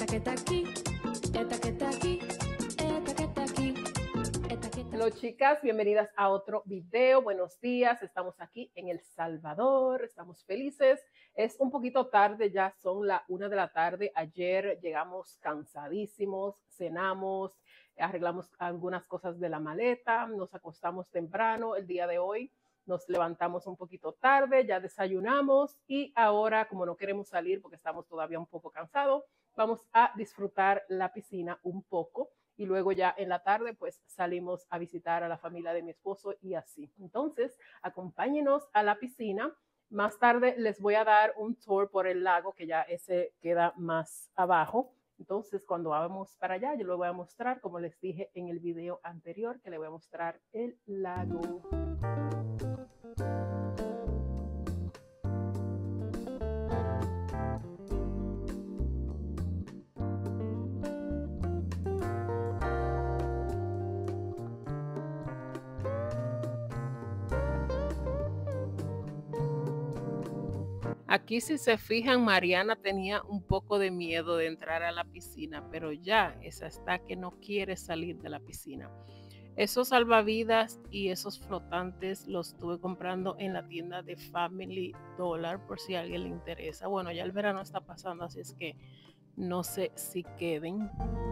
que está aquí, esta que está aquí, esta que está aquí, esta que está. Hola chicas, bienvenidas a otro video. Buenos días, estamos aquí en El Salvador, estamos felices. Es un poquito tarde, ya son la 1 de la tarde. Ayer llegamos cansadísimos, cenamos, arreglamos algunas cosas de la maleta, nos acostamos temprano. El día de hoy nos levantamos un poquito tarde, ya desayunamos y ahora, como no queremos salir porque estamos todavía un poco cansados, vamos a disfrutar la piscina un poco. Y luego ya en la tarde pues salimos a visitar a la familia de mi esposo y así. Entonces, acompáñenos a la piscina. Más tarde les voy a dar un tour por el lago, que ya ese queda más abajo. Entonces, cuando vamos para allá, yo les voy a mostrar, como les dije en el video anterior, que les voy a mostrar el lago. Aquí, si se fijan, Mariana tenía un poco de miedo de entrar a la piscina, pero ya esa está que no quiere salir de la piscina. Esos salvavidas y esos flotantes los estuve comprando en la tienda de Family Dollar por si a alguien le interesa. Bueno, ya el verano está pasando, así es que no sé si queden.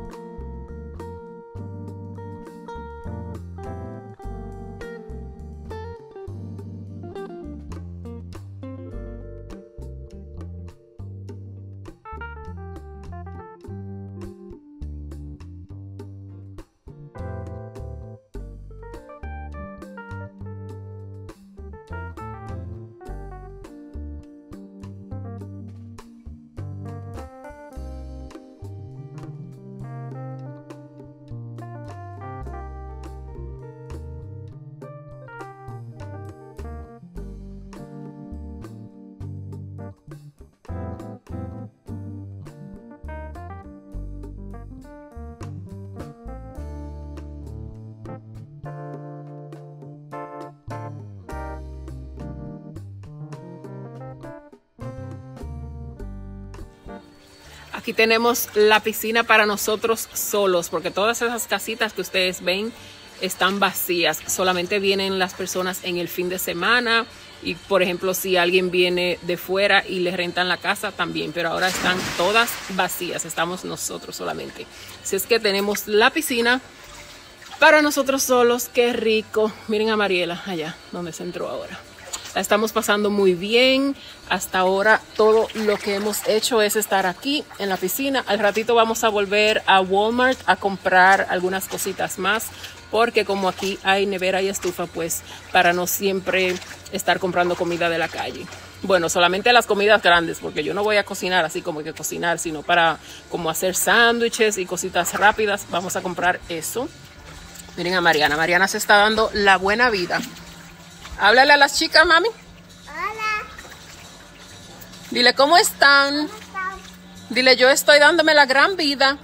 Aquí tenemos la piscina para nosotros solos, porque todas esas casitas que ustedes ven están vacías. Solamente vienen las personas en el fin de semana y, por ejemplo, si alguien viene de fuera y les rentan la casa también, pero ahora están todas vacías. Estamos nosotros solamente. Así es que tenemos la piscina para nosotros solos. ¡Qué rico! Miren a Mariela allá donde se entró ahora. La estamos pasando muy bien. Hasta ahora todo lo que hemos hecho es estar aquí en la piscina. Al ratito vamos a volver a Walmart a comprar algunas cositas más, porque como aquí hay nevera y estufa, pues para no siempre estar comprando comida de la calle. Bueno, solamente las comidas grandes, porque yo no voy a cocinar así como hay que cocinar, sino para como hacer sándwiches y cositas rápidas. Vamos a comprar eso. Miren a Mariana. Mariana se está dando la buena vida. Háblale a las chicas, mami. Hola. Dile, ¿cómo están? ¿Cómo están? Dile, yo estoy dándome la gran vida.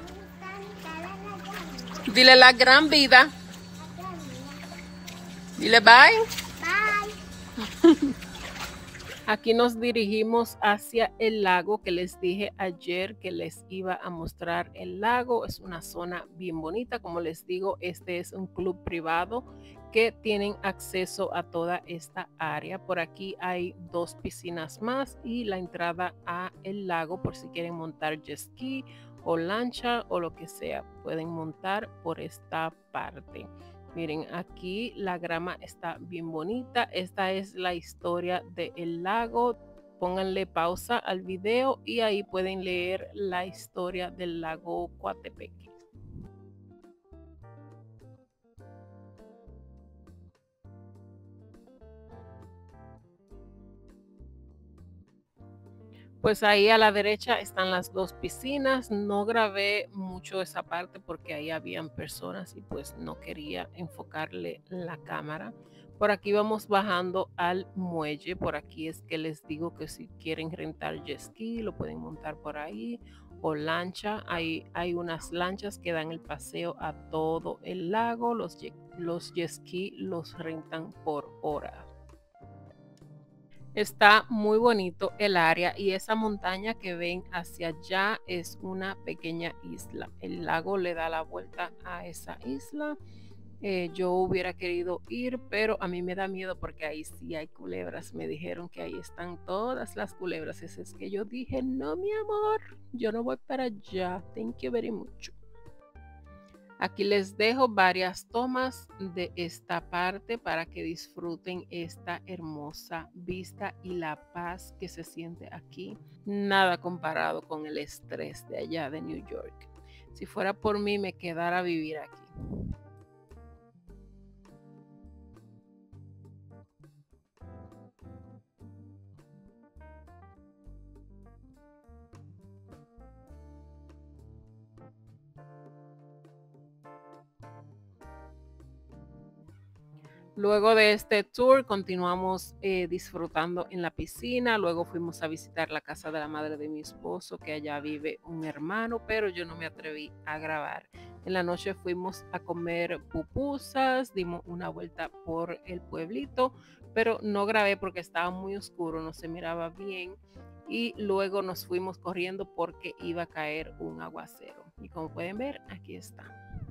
Dile, la gran vida. Dile, bye. Bye. Aquí nos dirigimos hacia el lago que les dije ayer que les iba a mostrar. El lago es una zona bien bonita. Como les digo, este es un club privado que tienen acceso a toda esta área. Por aquí hay 2 piscinas más y la entrada a el lago por si quieren montar jet ski o lancha o lo que sea. Pueden montar por esta parte. Miren, aquí la grama está bien bonita. Esta es la historia del lago. Pónganle pausa al video y ahí pueden leer la historia del lago Coatepeque. Pues ahí a la derecha están las 2 piscinas. No grabé mucho esa parte porque ahí habían personas y pues no quería enfocarle la cámara. Por aquí vamos bajando al muelle. Por aquí es que les digo que si quieren rentar jet ski lo pueden montar por ahí, o lancha. Hay unas lanchas que dan el paseo a todo el lago. Los jet ski los rentan por hora. Está muy bonito el área y esa montaña que ven hacia allá es una pequeña isla. El lago le da la vuelta a esa isla. Yo hubiera querido ir, pero a mí me da miedo porque ahí sí hay culebras. Me dijeron que ahí están todas las culebras. Ese es que yo dije, no, mi amor, yo no voy para allá. Thank you very much. Aquí les dejo varias tomas de esta parte para que disfruten esta hermosa vista y la paz que se siente aquí. Nada comparado con el estrés de allá de New York. Si fuera por mí, me quedara a vivir aquí. Luego de este tour continuamos disfrutando en la piscina, luego fuimos a visitar la casa de la madre de mi esposo, que allá vive un hermano, pero yo no me atreví a grabar. En la noche fuimos a comer pupusas, dimos una vuelta por el pueblito, pero no grabé porque estaba muy oscuro, no se miraba bien. Y luego nos fuimos corriendo porque iba a caer un aguacero. Y como pueden ver, aquí está.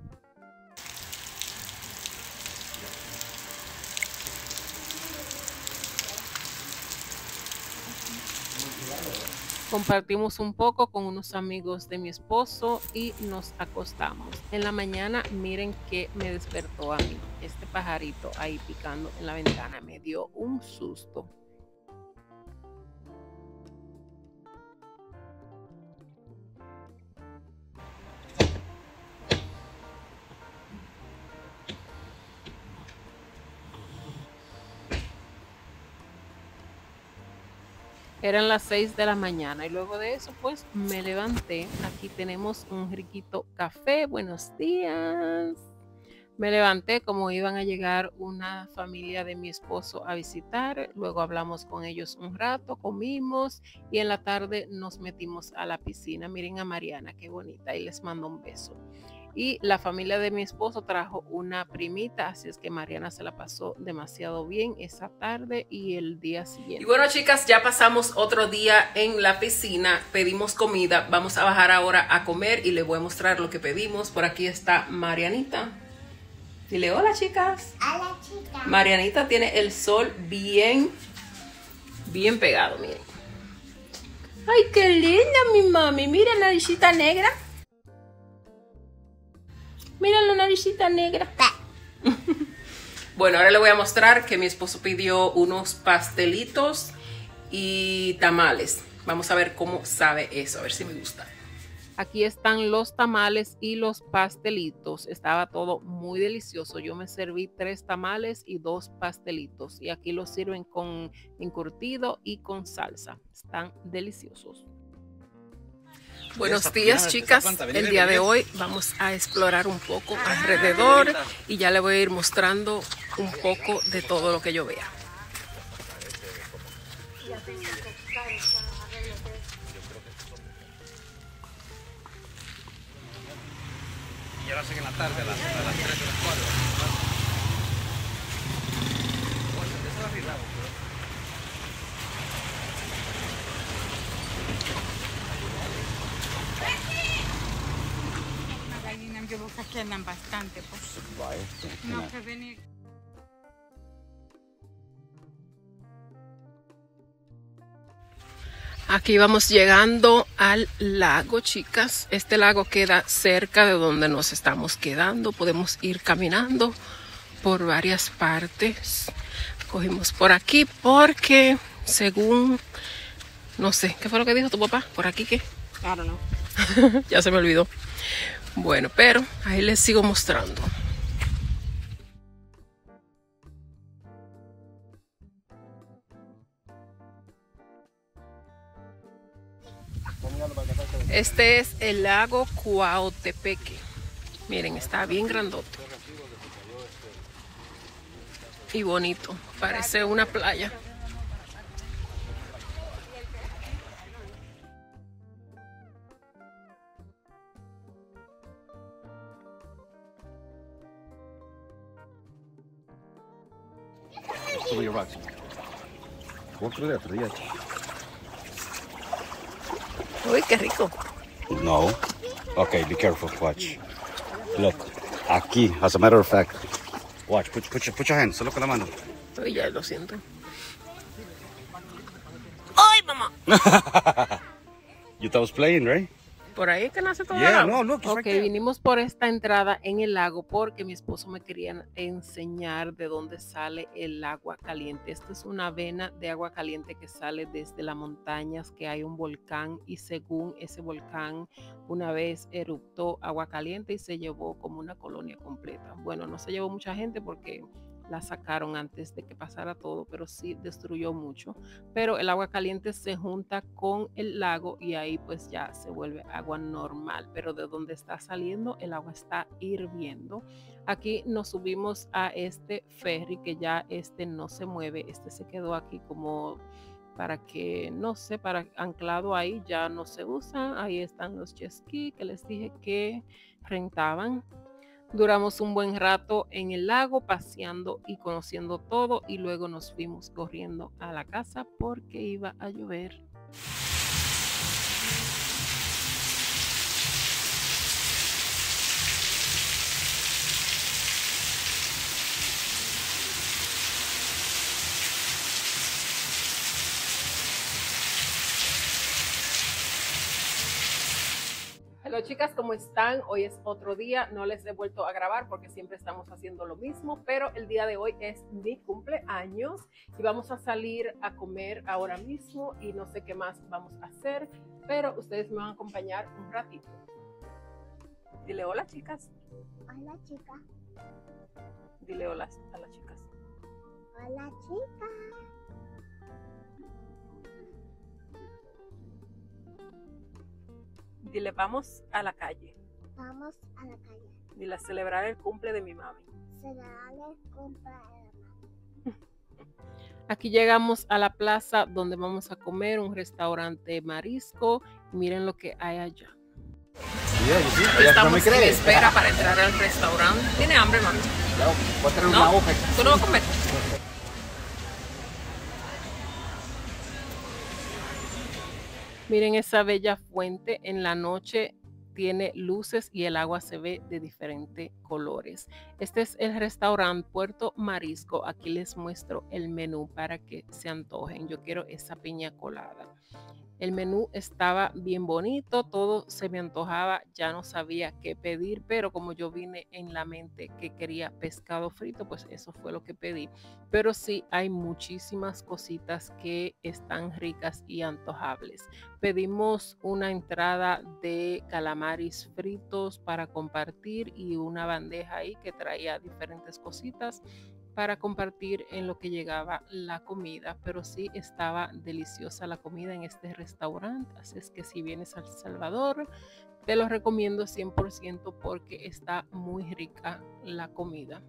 Compartimos un poco con unos amigos de mi esposo y nos acostamos. En la mañana, miren que me despertó a mí. Este pajarito ahí picando en la ventana me dio un susto. Eran las 6 de la mañana y luego de eso pues me levanté. Aquí tenemos un riquito café. Buenos días. Me levanté como iban a llegar una familia de mi esposo a visitar. Luego hablamos con ellos un rato, comimos y en la tarde nos metimos a la piscina. Miren a Mariana, qué bonita, y les mando un beso. Y la familia de mi esposo trajo una primita, así es que Mariana se la pasó demasiado bien esa tarde y el día siguiente. Y bueno, chicas, ya pasamos otro día en la piscina, pedimos comida, vamos a bajar ahora a comer y les voy a mostrar lo que pedimos. Por aquí está Marianita. Dile hola, chicas. Hola, chicas. Marianita tiene el sol bien pegado, miren. Ay, qué linda mi mami, mira la naricita negra. Mira la naricita negra. Bueno, ahora le voy a mostrar que mi esposo pidió unos pastelitos y tamales. Vamos a ver cómo sabe eso, a ver si me gusta. Aquí están los tamales y los pastelitos. Estaba todo muy delicioso. Yo me serví 3 tamales y 2 pastelitos. Y aquí los sirven con encurtido y con salsa. Están deliciosos. Buenos días, chicas. El día de hoy vamos a explorar un poco alrededor y ya le voy a ir mostrando un poco de todo lo que yo vea. Y ahora sí que en la tarde, a las 3 o las 4. Eso es arriba. Las gallinas yo creo que andan bastante, pues. No que venir. Aquí vamos llegando al lago, chicas. Este lago queda cerca de donde nos estamos quedando. Podemos ir caminando por varias partes. Cogimos por aquí porque según, no sé, ¿qué fue lo que dijo tu papá? ¿Por aquí qué? Claro, no. Ya se me olvidó. Bueno, pero ahí les sigo mostrando. Este es el lago Cuauhtepeque. Miren, está bien grandote. Y bonito. Parece una playa. Otro día, otro día. Uy, qué rico. No. Okay, be careful. Watch. Look. Aquí, as a matter of fact. Watch. Put your hands. Solo con la mano. Uy, ya lo siento. ¡Ay, mamá! You thought I was playing, right? Por ahí es que nace todo el Yeah, agua. no, look, it's Ok, right there. vinimos por esta entrada en el lago porque mi esposo me quería enseñar de dónde sale el agua caliente. Esta es una vena de agua caliente que sale desde las montañas, que hay un volcán y según ese volcán una vez eruptó agua caliente y se llevó como una colonia completa. Bueno, no se llevó mucha gente porque la sacaron antes de que pasara todo, pero sí destruyó mucho. Pero el agua caliente se junta con el lago y ahí pues ya se vuelve agua normal, pero de donde está saliendo el agua está hirviendo. Aquí nos subimos a este ferry que ya este no se mueve, este se quedó aquí como para que, no sé, para anclado ahí, ya no se usa. Ahí están los jet ski que les dije que rentaban. Duramos un buen rato en el lago paseando y conociendo todo y luego nos fuimos corriendo a la casa porque iba a llover. Hola chicas, ¿cómo están? Hoy es otro día, no les he vuelto a grabar porque siempre estamos haciendo lo mismo, pero el día de hoy es mi cumpleaños y vamos a salir a comer ahora mismo y no sé qué más vamos a hacer, pero ustedes me van a acompañar un ratito. Dile hola chicas. Hola, chica. Dile hola a las chicas. Hola, chica. Dile vamos a la calle. Vamos a la calle. Dile a celebrar el cumple de mi mami. Se da el cumpleaños. Aquí llegamos a la plaza donde vamos a comer, un restaurante marisco. Miren lo que hay allá. Yeah, you see? Estamos en espera para entrar al restaurante. ¿Tiene hambre, mami? Voy a tener ¿No? una hoja. ¿Tú no vas a comer? Miren esa bella fuente, en la noche tiene luces y el agua se ve de diferentes colores. Este es el restaurante Puerto Marisco. Aquí les muestro el menú para que se antojen. Yo quiero esa piña colada. El menú estaba bien bonito, todo se me antojaba, ya no sabía qué pedir, pero como yo vine en la mente que quería pescado frito, pues eso fue lo que pedí. Pero sí hay muchísimas cositas que están ricas y antojables. Pedimos una entrada de calamares fritos para compartir y una bandeja ahí que traía diferentes cositas para compartir en lo que llegaba la comida, pero sí estaba deliciosa la comida en este restaurante, así es que si vienes a El Salvador, te lo recomiendo 100% porque está muy rica la comida.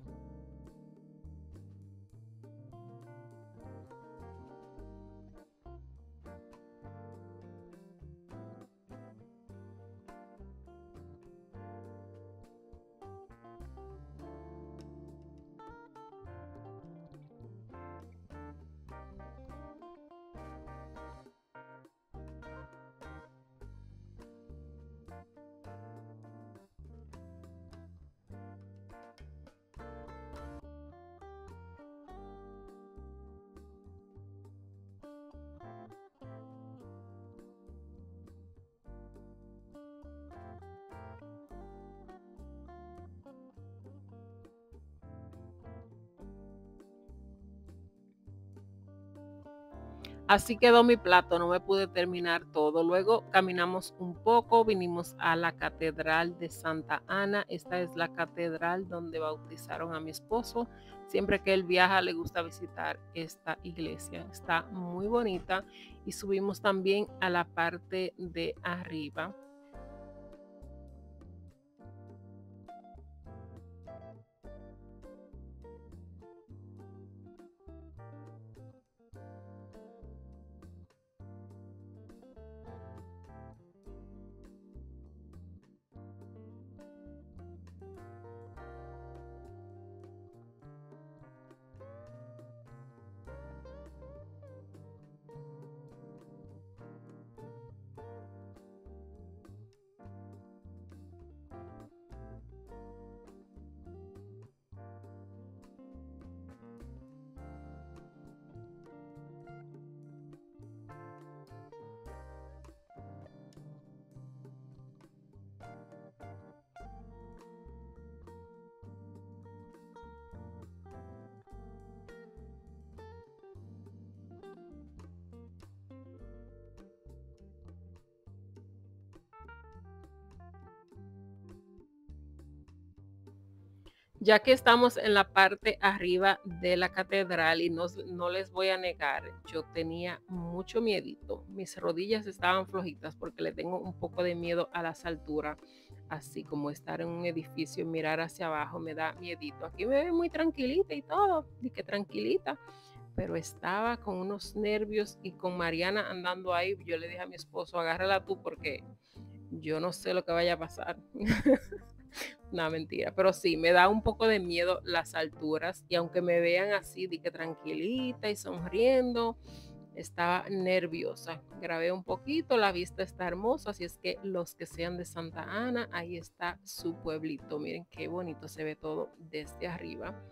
Así quedó mi plato, no me pude terminar todo. Luego caminamos un poco, vinimos a la Catedral de Santa Ana. Esta es la catedral donde bautizaron a mi esposo. Siempre que él viaja le gusta visitar esta iglesia. Está muy bonita y subimos también a la parte de arriba. Ya que estamos en la parte arriba de la catedral y no les voy a negar, yo tenía mucho miedito. Mis rodillas estaban flojitas porque le tengo un poco de miedo a las alturas. Así como estar en un edificio y mirar hacia abajo me da miedito. Aquí me ve muy tranquilita y todo, y que tranquilita. Pero estaba con unos nervios y con Mariana andando ahí. Yo le dije a mi esposo, agárrala tú porque yo no sé lo que vaya a pasar. No, mentira, pero sí, me da un poco de miedo las alturas y aunque me vean así, di que tranquilita y sonriendo, estaba nerviosa. Grabé un poquito, la vista está hermosa, así es que los que sean de Santa Ana, ahí está su pueblito. Miren qué bonito se ve todo desde arriba.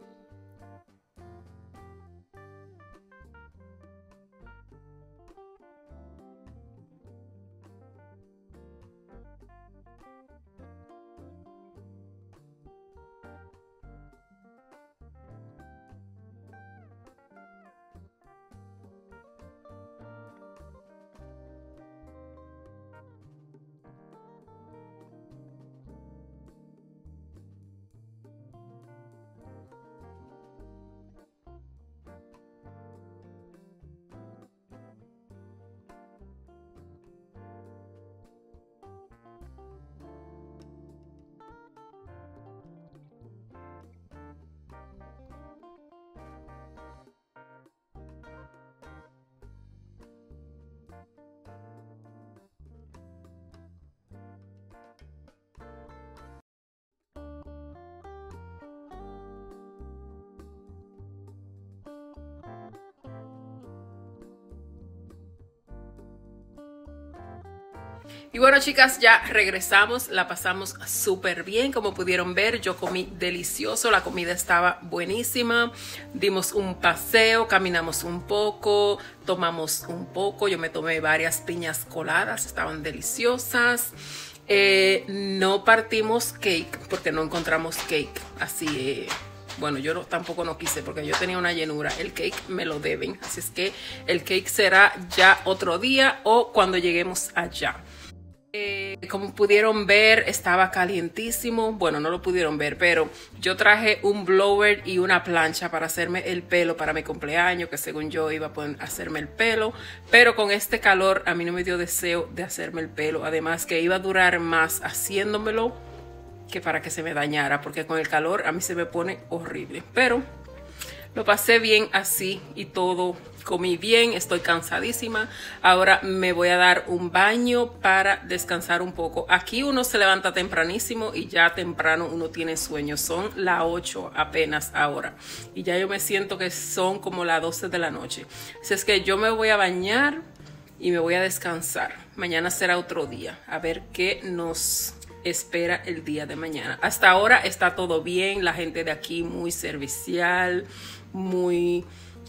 Y bueno, chicas, ya regresamos, la pasamos súper bien. Como pudieron ver, yo comí delicioso, la comida estaba buenísima. Dimos un paseo, caminamos un poco, tomamos un poco. Yo me tomé varias piñas coladas, estaban deliciosas. No partimos cake porque no encontramos cake, así bueno, yo tampoco no quise porque yo tenía una llenura. El cake me lo deben, así es que el cake será ya otro día o cuando lleguemos allá. Como pudieron ver, estaba calientísimo. Bueno, no lo pudieron ver, pero yo traje un blower y una plancha para hacerme el pelo para mi cumpleaños, que según yo iba a poder hacerme el pelo, pero con este calor a mí no me dio deseo de hacerme el pelo. Además que iba a durar más haciéndomelo que para que se me dañara, porque con el calor a mí se me pone horrible. Pero lo pasé bien así y todo. Comí bien, estoy cansadísima. Ahora me voy a dar un baño para descansar un poco. Aquí uno se levanta tempranísimo y ya temprano uno tiene sueño. Son las 8 apenas ahora. Y ya yo me siento que son como las 12 de la noche. Así es que yo me voy a bañar y me voy a descansar. Mañana será otro día. A ver qué nos espera el día de mañana. Hasta ahora está todo bien. La gente de aquí muy servicial, muy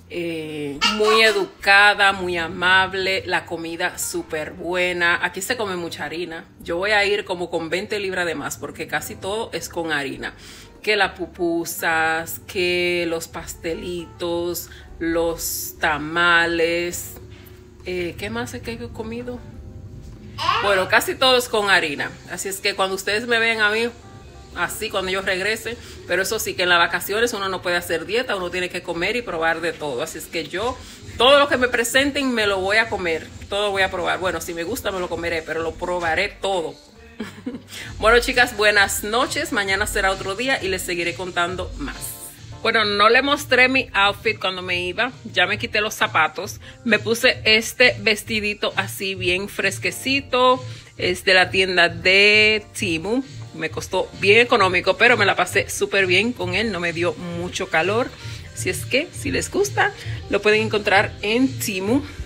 educada, muy amable, la comida súper buena. Aquí se come mucha harina. Yo voy a ir como con 20 libras de más porque casi todo es con harina. Que las pupusas, que los pastelitos, los tamales. ¿Qué más es que he comido? Bueno, casi todo es con harina. Así es que cuando ustedes me vean a mí así cuando yo regrese, pero eso sí que en las vacaciones uno no puede hacer dieta, uno tiene que comer y probar de todo. Así es que yo, todo lo que me presenten me lo voy a comer, todo voy a probar. Bueno, si me gusta me lo comeré, pero lo probaré todo. Bueno, chicas, buenas noches. Mañana será otro día y les seguiré contando más. Bueno, no le mostré mi outfit cuando me iba. Ya me quité los zapatos. Me puse este vestidito así bien fresquecito. Es de la tienda de Temu. Me costó bien económico, pero me la pasé súper bien con él. No me dio mucho calor. Así es que, si les gusta, lo pueden encontrar en Temu.